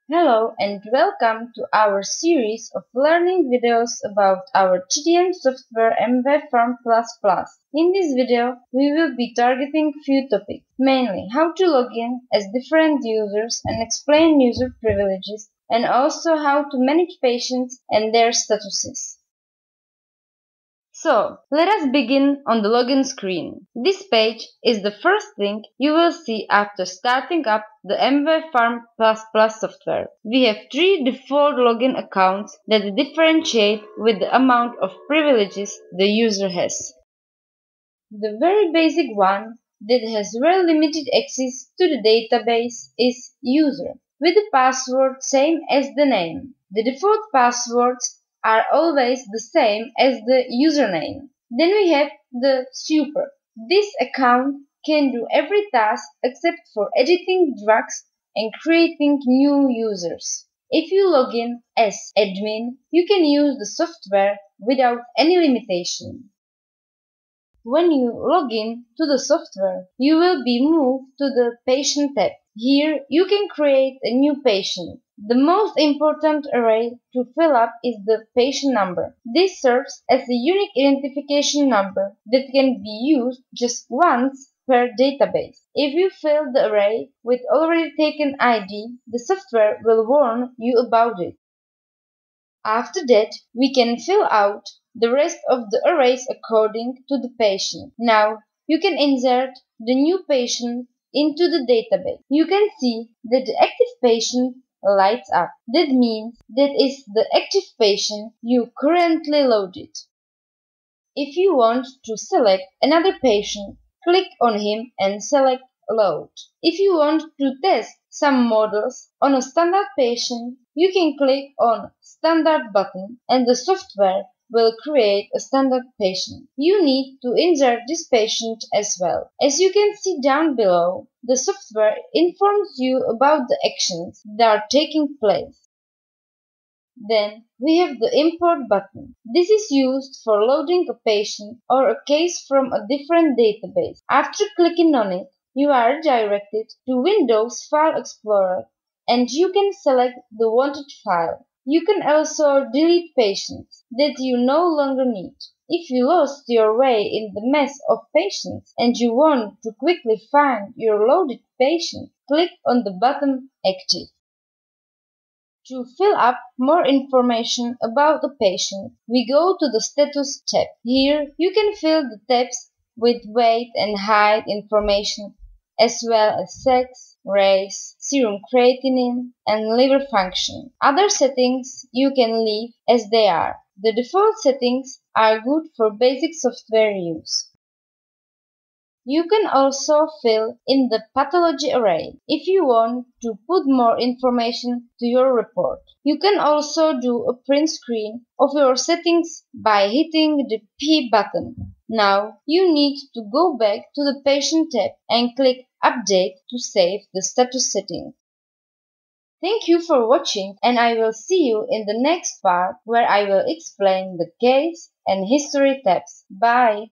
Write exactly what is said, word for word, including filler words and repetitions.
Hello and welcome to our series of learning videos about our T D M software MwPharm plus plus. In this video, we will be targeting few topics, mainly how to log in as different users and explain user privileges, and also how to manage patients and their statuses. So, let us begin on the login screen. This page is the first thing you will see after starting up the MwPharm plus plus software. We have three default login accounts that differentiate with the amount of privileges the user has. The very basic one that has very limited access to the database is user, with the password same as the name. The default passwords are always the same as the username. Then we have the super. This account can do every task except for editing drugs and creating new users. If you log in as admin, you can use the software without any limitation. When you log in to the software, you will be moved to the Patient tab. Here, you can create a new patient. The most important array to fill up is the patient number. This serves as a unique identification number that can be used just once per database. If you fill the array with already taken I D, the software will warn you about it. After that, we can fill out the rest of the arrays according to the patient. Now, you can insert the new patient into the database. You can see that the active patient lights up. That means that is the active patient you currently loaded. If you want to select another patient, click on him and select Load. If you want to test some models on a standard patient, you can click on Standard button and the software will create a standard patient. You need to insert this patient as well. As you can see down below, the software informs you about the actions that are taking place. Then we have the Import button. This is used for loading a patient or a case from a different database. After clicking on it, you are directed to Windows File Explorer and you can select the wanted file. You can also delete patients that you no longer need. If you lost your way in the mess of patients and you want to quickly find your loaded patient, click on the button Active. To fill up more information about the patient, we go to the Status tab. Here you can fill the tabs with weight and height information, as well as sex, race, serum creatinine, and liver function. Other settings you can leave as they are. The default settings are good for basic software use. You can also fill in the pathology array if you want to put more information to your report. You can also do a print screen of your settings by hitting the P button. Now you need to go back to the Patient tab and click Update to save the status settings. Thank you for watching and I will see you in the next part where I will explain the case and history tabs. Bye!